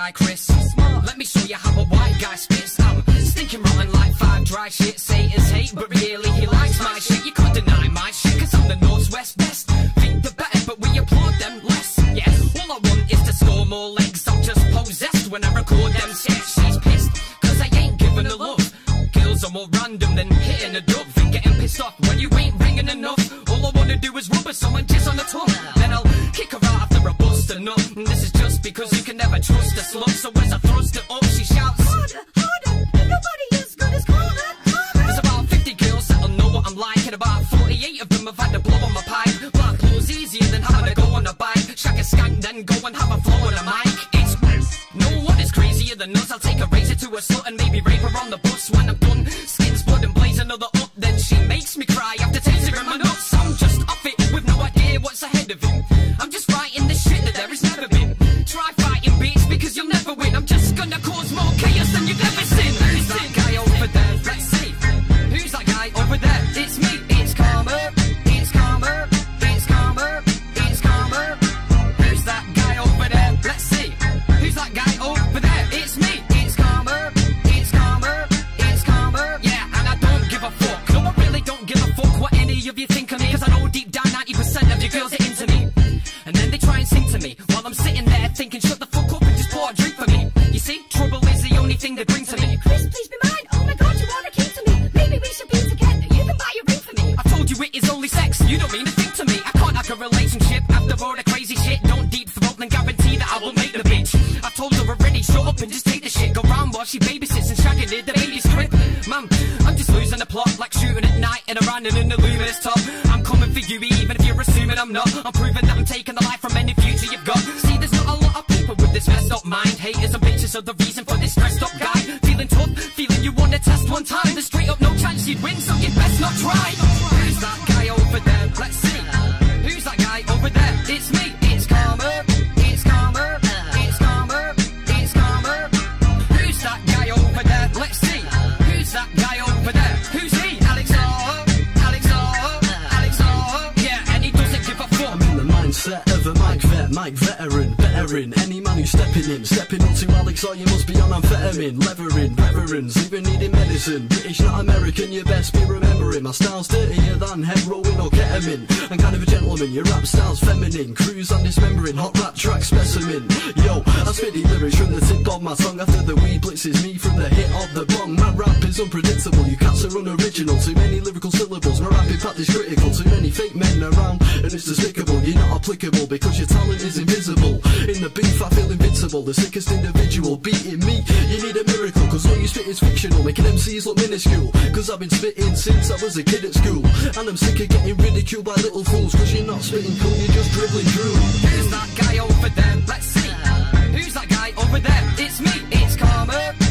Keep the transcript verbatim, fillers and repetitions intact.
guy Chris. Let me show you how a white guy spits. I'm stinking rotten like five dry shit. Haters hate, but really he likes my shit. You can't deny my shit, cause I'm the Northwest best. Think the better, but we applaud them less. Yeah, all I want is to score more legs. I'm just possessed when I record them shit. She's pissed, cause I ain't giving her love. Kills are more random than hitting a dove. And getting pissed off when you ain't ringing enough. All I wanna do is rub her someone jizz on the tongue. Then I'll kick her out after I bust her nut. And this is just because you can never trust a slut. So as I thrust her up, she shouts, harder, harder, nobody as good as Carter, Carter. There's about fifty girls that'll know what I'm like. And about forty-eight of them have had to blow on my pipe. Black blow's easier than having to go on a bike. Shack a skank, then go and have a flow on a mic. It's no one is crazier than us. I'll take a razor to a slut and maybe rape her on the bus. When I'm done, skins blood and blaze another up. Then she makes me cry after tasting her in my nuts. I'm just off it with no idea what's ahead of him. I'm just writing the shit that there has never been. Try fighting bitch because you'll never win. I'm just gonna cause more chaos than you've ever seen. Who's that guy over there? Let's see. Who's that guy over there? It's me. It's Karma. It's Karma. It's Karma. It's Karma. Who's that guy over there? Let's see. Who's that guy over there? It's me. It's Karma. It's Karma. It's Karma. Yeah, and I don't give a fuck. No, I really don't give a fuck what any of you think of me. Cause I know deep down ninety percent of you girls are into me. And then they try and sing to me while I'm sitting there thinking, shut the fuck up and just pour a drink for me. You see, trouble is the only thing they bring to me. Chris, please be mine. Oh my god, you are a king to me. Maybe we should be together. You can buy a ring for me. I told you it is only sex. You don't mean a thing to me. I can't hack a relationship after all the crazy shit. Don't deep throat and guarantee that I will make the bitch. I told her already, shut up and just take the shit. Go round while she babysits and shagging it, the baby's crib. Mum, I'm just losing the plot like shooting at night in a random in the luminous top. I'm coming for you even if you're assuming I'm not. I'm proving that I'm taking the life from any future you've got. See, there's not a lot of people with this messed up mind. Haters and bitches are the reason for this stressed up guy. Feeling tough, feeling you wanna test one time. There's straight up no chance you'd win, so you'd best not try. Who's that guy over there? Let's see. Who's that guy over there? It's me. It's Karma. It's Karma. It's Karma. It's Karma. Who's that guy over there? Let's see. Who's that guy over there? Who's he? Alex O. Alex O. Alex O. Yeah, and he doesn't give a fuck. I'm in the mindset of a mic vet, mic veteran, veteran. Any man who's stepping in, stepping up to Alex O, you must be on amphetamine, levering, veterans, even needing medicine. British, not American, you best be remembering. My style's dirtier than heroin or ketamine. I'm kind of a gentleman, your rap style's feminine. Cruise on dismembering, hot rap track specimen. Yo, I spit the lyrics from the tip of my tongue. After the weed blitzes me from the hit of the bong. My rap is unpredictable, you cats are unoriginal. Too many lyrical syllables, my rap impact is critical. Too many fake men around, and it's despicable. You're not applicable because your talent is invisible. In the beef I feel invincible, the sickest individual beating me. You need a miracle, cause all you spit is fictional, making M Cs look minuscule. Cause I've been spitting since I was a kid at school. And I'm sick of getting ridiculed by little fools. Cause you're not spitting cool, you're just dribbling through. Who's that guy over there? Let's see. Who's that guy over there? It's me. It's Karma.